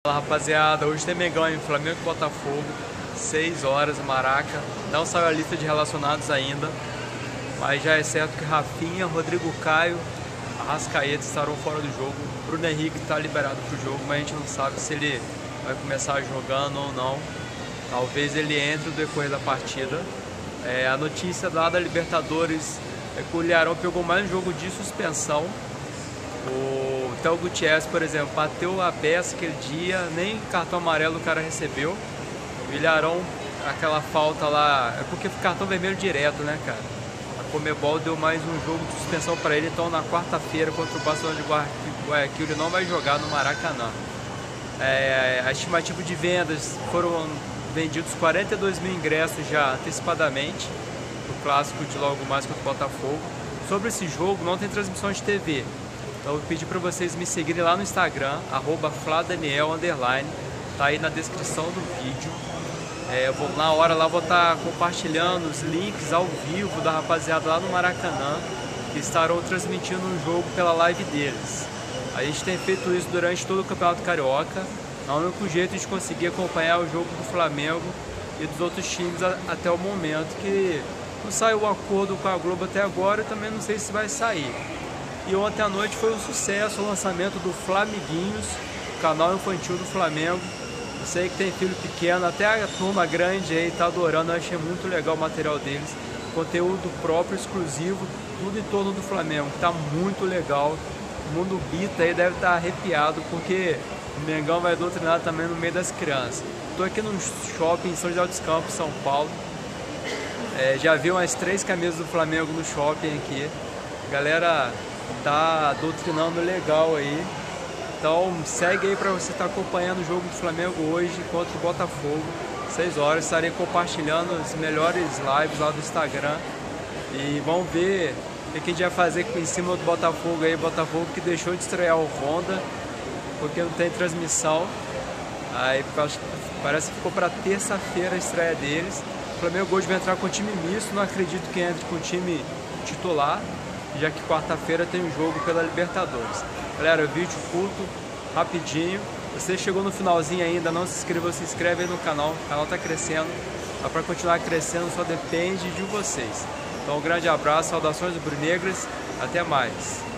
Fala rapaziada, hoje tem Mengão em Flamengo e Botafogo, 6 horas, Maraca. Não saiu a lista de relacionados ainda, mas já é certo que Rafinha, Rodrigo Caio, Arrascaeta estarão fora do jogo. Bruno Henrique está liberado para o jogo, mas a gente não sabe se ele vai começar jogando ou não. Talvez ele entre no decorrer da partida. A notícia lá da Libertadores é que o Ilharão pegou mais um jogo de suspensão. O Théo Gutierrez, por exemplo, bateu a peça aquele dia, nem cartão amarelo o cara recebeu. O Ilharão, aquela falta lá, é porque foi cartão vermelho direto, né, cara? A Conmebol deu mais um jogo de suspensão para ele, então na quarta-feira contra o Barcelona de Guayaquil ele não vai jogar no Maracanã. A estimativa de vendas foram vendidos 42 mil ingressos já antecipadamente, no clássico de logo mais contra o Botafogo. Sobre esse jogo não tem transmissão de TV. Então eu pedi para vocês me seguirem lá no Instagram, @fladaniel_, tá aí na descrição do vídeo. Na hora lá vou estar compartilhando os links ao vivo da rapaziada lá no Maracanã, que estarão transmitindo o jogo pela live deles. A gente tem feito isso durante todo o Campeonato Carioca, é o único jeito de conseguir acompanhar o jogo do Flamengo e dos outros times até o momento, que não saiu o acordo com a Globo até agora e também não sei se vai sair. E ontem à noite foi um sucesso o lançamento do Flamiguinhos, canal infantil do Flamengo. Eu sei que tem filho pequeno, até a turma grande aí tá adorando, eu achei muito legal o material deles. Conteúdo próprio, exclusivo, tudo em torno do Flamengo, que tá muito legal. O mundo Bita aí deve estar arrepiado, porque o Mengão vai doutrinar também no meio das crianças. Tô aqui no shopping em São José dos Campos, São Paulo. Já vi umas 3 camisas do Flamengo no shopping aqui. A galera tá doutrinando legal aí. Então segue aí para você estar acompanhando o jogo do Flamengo hoje contra o Botafogo, 6 horas. Estarei compartilhando as melhores lives lá do Instagram. E vamos ver o que a gente vai fazer em cima do Botafogo aí. Botafogo que deixou de estrear o Honda porque não tem transmissão. Aí parece que ficou para terça-feira a estreia deles. O Flamengo hoje vai entrar com time misto, não acredito que entre com o time titular, já que quarta-feira tem um jogo pela Libertadores. Galera, vídeo curto, rapidinho. Você chegou no finalzinho ainda, não se inscreveu, se inscreve aí no canal. O canal está crescendo, para continuar crescendo só depende de vocês. Então um grande abraço, saudações rubro-negras, até mais.